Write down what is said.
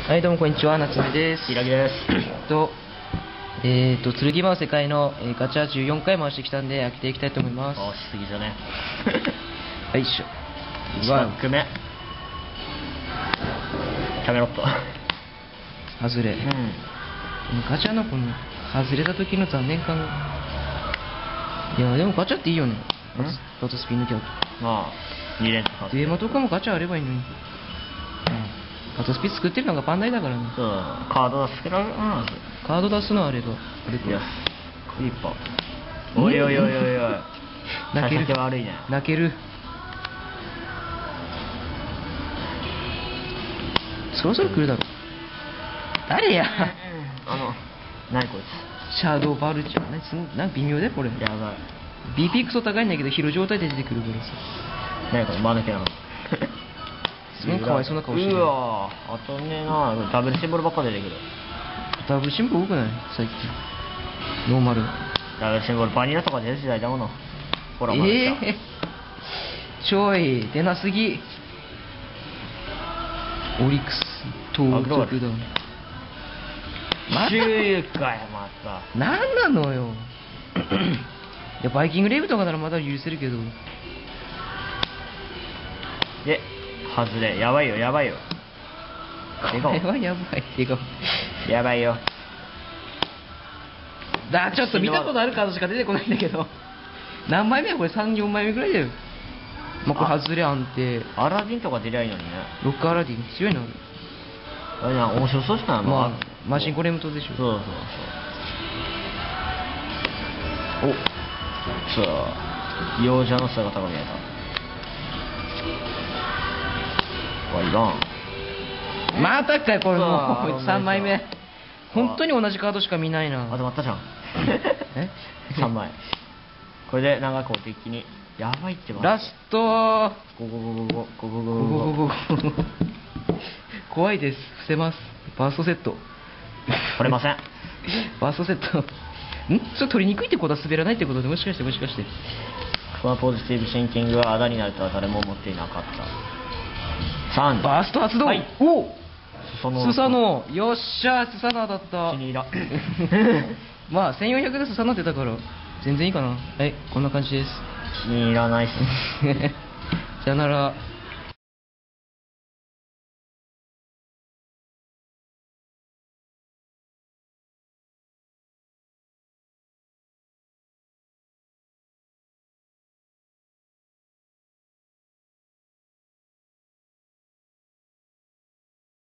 はい、どうもこんにちは、夏目です。 平木です。 剣魔の世界の、ガチャ14回回してきたんで、開けていきたいと思います。 あ、しすぎじゃね。 はい、しょ。 1パック目。キャメロット。 外れ。ガチャのこの、外れた時の残念感が。いや、でもガチャっていいよね。ガチャスピン抜きだと。 まあ、2連続デーマとかもガチャあればいいのに。ガチャスピ作ってるのがバンダイだからね。 そう、カード出すけど、 カード出すのはあれば。あれか。 よし。クリッパー。おいおいおいおいおい。 泣ける。 悪いね。 泣ける。そろそろ来るだろ。誰や。 何こいつ。シャドウバルチャー。なんか微妙だよこれ。 やばい。 BP クソ高いんだけど、広状態で出てくるからさ。 何これ、間抜けなの。 すごいかわいそうな顔してる。 うわぁ、当たんねえな。ダブルシンボルばっか出てくる。 ダブルシンボル多くない最近。ノーマル。 ダブルシンボル、バニラとか出る時代だもの。ほら、まだ来た。 ちょい、出なすぎ。オリックス、東北だ。 中華や、また。 なんなのよ。いや、バイキングレイブとかならまだ許せるけど。 で、外れ。やばいよ、やばいよ。 これはやばい。 やばいよ。 ちょっと見たことあるカードしか出てこないんだけど。何枚目やこれ3、4枚目ぐらいだよ。まあ、これ外れ安定。 アラディンとか出りゃいいのにね。 ロックアラディン強いな。 あれな、面白そうじゃないの。 まあ、マシンコレムトでしょ。 そうそうそう。お、さあ、幼者の姿が見えた。ワイバン。 またかよこれもう3枚目。本当に同じカードしか見ないな。 あ、止まったじゃん。 え 3枚。これでなんかこう一気にやばいってば。 ラストゴゴゴゴゴゴゴゴゴゴ。 怖いです。伏せます。バーストセット。 取れません。 バーストセット。それ取りにくいってことは滑らないってことで、もしかして。 このポジティブシンキングがあだになるとは誰も思っていなかった。3 バースト発動。 はい、 おおスサノー。 よっしゃー、スサノ当たった。 気に入らまあ1400でスサノってたから全然いいかな。はい、こんな感じです。 気に入らないっす。 さよなら。